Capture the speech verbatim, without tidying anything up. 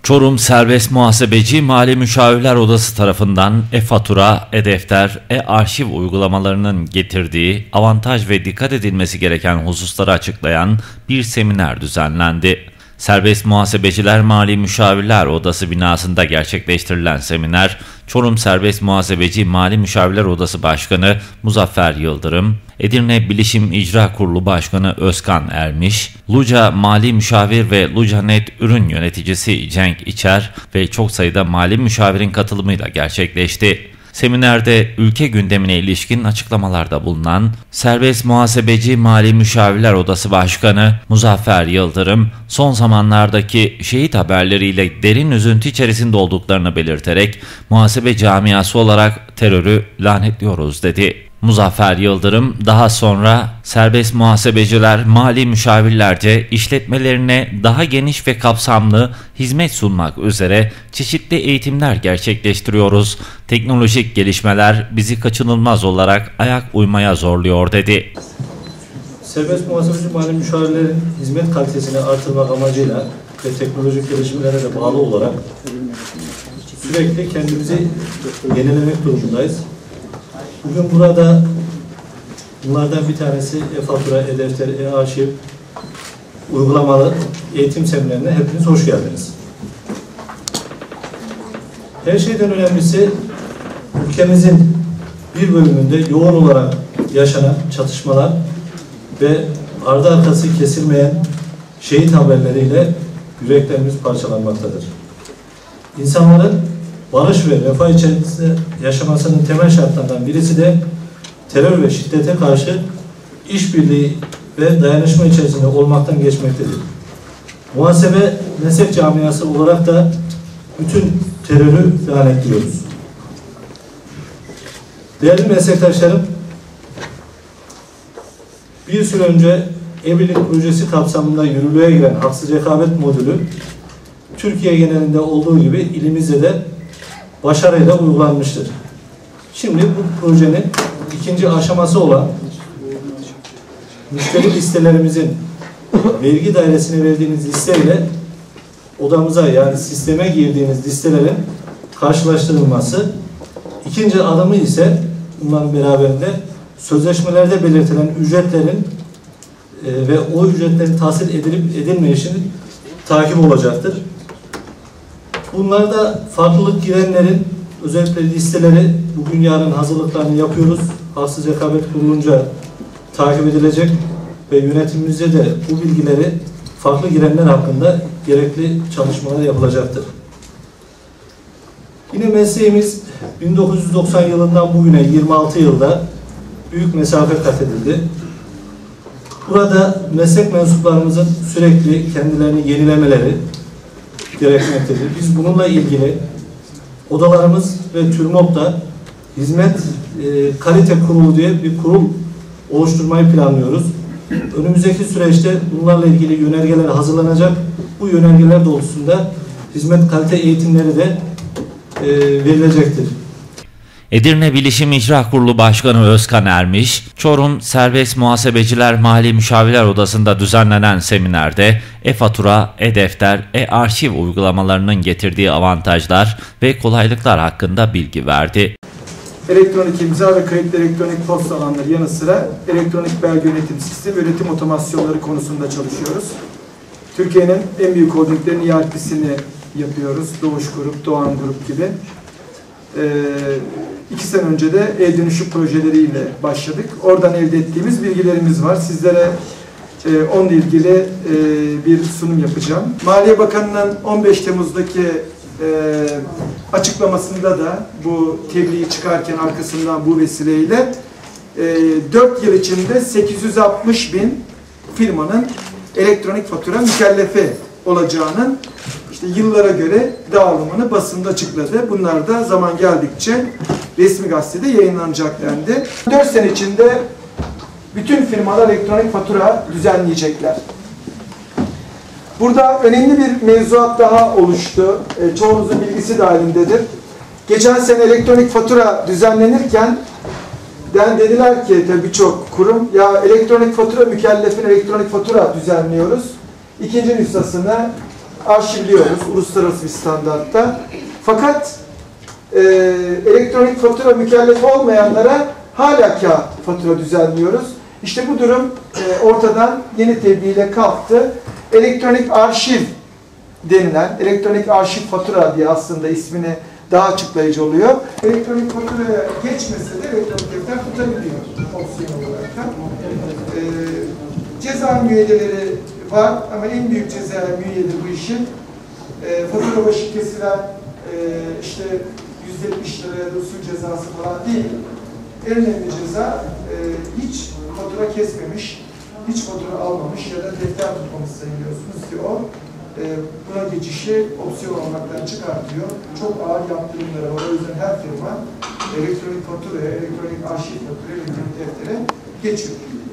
Çorum Serbest Muhasebeci Mali Müşavirler Odası tarafından e-fatura, e-defter, e-arşiv uygulamalarının getirdiği avantaj ve dikkat edilmesi gereken hususları açıklayan bir seminer düzenlendi. Serbest Muhasebeciler Mali Müşavirler Odası binasında gerçekleştirilen seminer, Çorum Serbest Muhasebeci Mali Müşavirler Odası Başkanı Muzaffer Yıldırım, Edirne Bilişim İcra Kurulu Başkanı Özkan Ermiş, Luca Mali Müşavir ve Lucanet Ürün Yöneticisi Cenk İçer ve çok sayıda mali müşavirin katılımıyla gerçekleşti. Seminerde ülke gündemine ilişkin açıklamalarda bulunan Serbest Muhasebeci Mali Müşavirler Odası Başkanı Muzaffer Yıldırım, son zamanlardaki şehit haberleriyle derin üzüntü içerisinde olduklarını belirterek muhasebe camiası olarak terörü lanetliyoruz dedi. Muzaffer Yıldırım daha sonra serbest muhasebeciler, mali müşavirlerce işletmelerine daha geniş ve kapsamlı hizmet sunmak üzere çeşitli eğitimler gerçekleştiriyoruz. Teknolojik gelişmeler bizi kaçınılmaz olarak ayak uymaya zorluyor dedi. Serbest muhasebeci mali müşavirlerin hizmet kalitesini artırmak amacıyla ve teknolojik gelişmelere de bağlı olarak sürekli kendimizi yenilemek durumundayız. Bugün burada bunlardan bir tanesi e-fatura, e-defter, e-arşiv uygulamalı eğitim seminerine hepiniz hoş geldiniz. Her şeyden önemlisi ülkemizin bir bölümünde yoğun olarak yaşanan çatışmalar ve ardı arkası kesilmeyen şehit haberleriyle yüreklerimiz parçalanmaktadır. İnsanların barış ve refah içerisinde yaşamasının temel şartlarından birisi de terör ve şiddete karşı işbirliği ve dayanışma içerisinde olmaktan geçmektedir. Muhasebe meslek camiası olarak da bütün terörü lanetliyoruz. Değerli meslektaşlarım, bir süre önce e-birlik projesi kapsamında yürürlüğe giren haksız rekabet modülü Türkiye genelinde olduğu gibi ilimizde de başarıyla uygulanmıştır. Şimdi bu projenin ikinci aşaması olan müşteri listelerimizin vergi dairesine verdiğiniz listeyle odamıza yani sisteme girdiğiniz listelerin karşılaştırılması. İkinci adımı ise bunların beraberinde sözleşmelerde belirtilen ücretlerin e, ve o ücretlerin tahsil edilip edilmeyişinin takip olacaktır. Bunlarda farklılık girenlerin özellikle listeleri bugün yarın hazırlıklarını yapıyoruz. Haksız rekabet kurulunca takip edilecek ve yönetimimizde de bu bilgileri farklı girenler hakkında gerekli çalışmalar yapılacaktır. Yine mesleğimiz bin dokuz yüz doksan yılından bugüne yirmi altı yılda büyük mesafe kat edildi. Burada meslek mensuplarımızın sürekli kendilerini yenilemeleri gerekmektedir. Biz bununla ilgili odalarımız ve TÜRMOP'ta hizmet e, kalite kurulu diye bir kurul oluşturmayı planlıyoruz. Önümüzdeki süreçte bunlarla ilgili yönergeler hazırlanacak. Bu yönergeler doğrultusunda hizmet kalite eğitimleri de e, verilecektir. Edirne Bilişim İcra Kurulu Başkanı Özkan Ermiş, Çorum Serbest Muhasebeciler Mali Müşavirler Odası'nda düzenlenen seminerde e-fatura, e-defter, e-arşiv uygulamalarının getirdiği avantajlar ve kolaylıklar hakkında bilgi verdi. Elektronik imza ve kayıtlı elektronik posta alanları yanı sıra elektronik belge yönetim sistemi ve üretim otomasyonları konusunda çalışıyoruz. Türkiye'nin en büyük holdinglerinin E R P'sini yapıyoruz. Doğuş Grup, Doğan Grup gibi. Ee, iki sene önce de e-dönüşüm projeleriyle başladık. Oradan elde ettiğimiz bilgilerimiz var. Sizlere e, onunla ilgili e, bir sunum yapacağım. Maliye Bakanı'nın on beş Temmuz'daki e, açıklamasında da bu tebliği çıkarken arkasından bu vesileyle e, dört yıl içinde sekiz yüz altmış bin firmanın elektronik fatura mükellefi olacağının işte yıllara göre dağılımını basında açıkladı. Bunlar da zaman geldikçe resmi gazetede yayınlanacak dendi. dört sene içinde bütün firmalar elektronik fatura düzenleyecekler. Burada önemli bir mevzuat daha oluştu. E, çoğunuzun bilgisi dahilindedir. Geçen sene elektronik fatura düzenlenirken den dediler ki tabii birçok kurum ya elektronik fatura mükellefin elektronik fatura düzenliyoruz. İkinci nüshasını arşivliyoruz uluslararası bir standartta. Fakat e, elektronik fatura mükellef olmayanlara hala kağıt fatura düzenliyoruz. İşte bu durum e, ortadan yeni tebliğ kalktı. Elektronik arşiv denilen, elektronik arşiv fatura diye aslında ismini daha açıklayıcı oluyor. Elektronik faturaya geçmese de elektronik defter tutabiliyor opsiyon olarak da. E, ceza müeyyideleri var ama en büyük ceza müeyyide bu işin e, fatura başı kesilen e, işte yüz yetmiş liraya da usul cezası falan değil. En önemli ceza e, hiç fatura kesmemiş, hiç fatura almamış ya da defter tutmamış sayılıyorsunuz ki o e, buna geçişi opsiyon olmaktan çıkartıyor. Çok ağır yaptırımları var. O yüzden her firma elektronik faturaya, elektronik arşiv faturaya, elektronik deftere geçiyor.